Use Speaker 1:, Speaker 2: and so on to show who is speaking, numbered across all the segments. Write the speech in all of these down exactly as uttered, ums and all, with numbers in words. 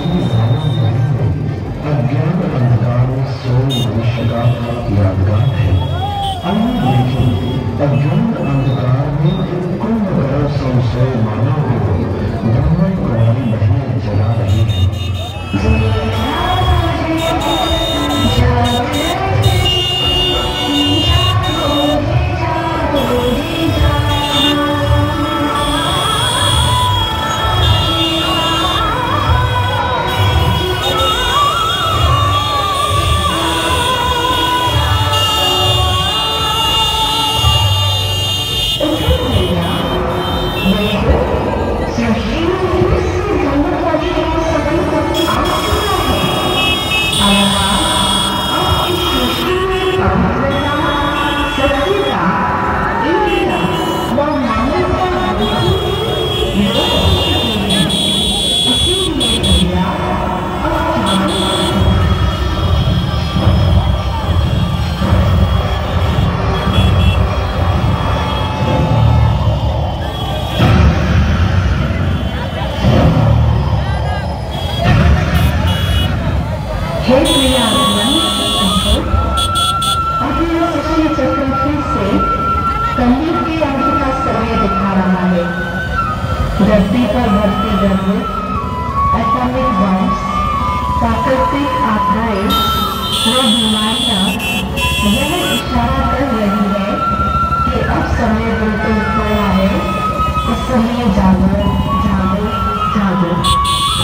Speaker 1: अज्ञान अंधकार में सो मनुष्य का यादगार है। आइए देखें, अज्ञान अंधकार में कुंभ भरा संशय मानव को ब्रह्म कुमारी बहनें जला रही है।
Speaker 2: हे प्रियावन, अब यह सृष्टि चक्र फिर से कलयुग के अंत का समय दिखा रहा है। धरती पर बढ़ते गर्भ, एटॉमिक बम्स, प्राकृतिक आपदाएं व बीमारियां यह इशारा कर रही है कि अब समय बिल्कुल खड़ा है। इस समय जागो, जागो, जागो।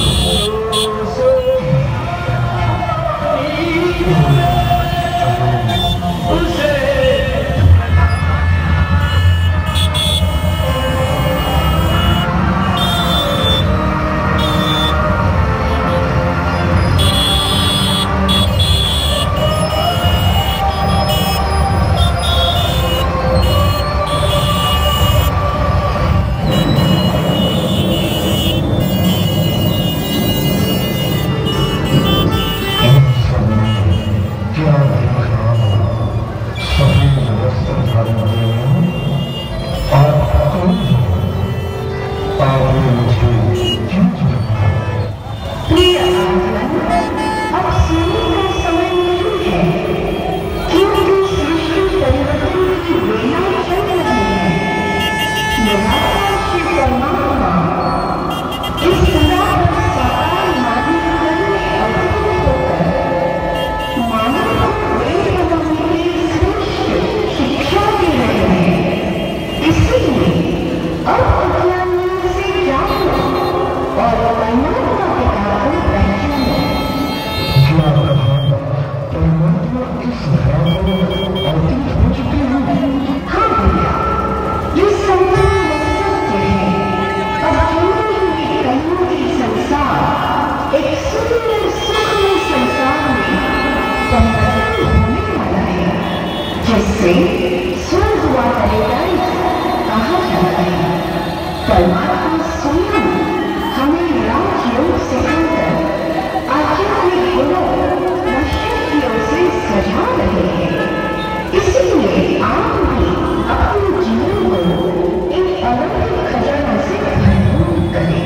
Speaker 2: जिससे स्वर्ग हुआ करेगा कहा जाता है। परमात्मा स्वयं हमें राजयोग सिखाकर आध्यात्मिक गुणों व शक्तियों से सजा रहे हैं। इसीलिए आप भी अपने जीवन को इन अलौकिक खजानों से भरपूर करें।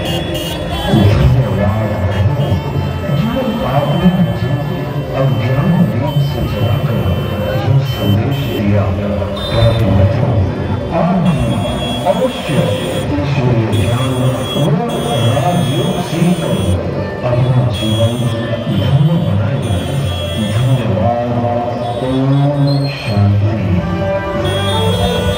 Speaker 1: आपने अज्ञान दीप से जलाकर जो संदेश दिया, प्यारे मित्रों, आप भी अवश्य ईश्वरीय ज्ञान व राजयोग सीखकर अपना जीवन धन्य बनाएं। धन्यवाद। ओम शांति।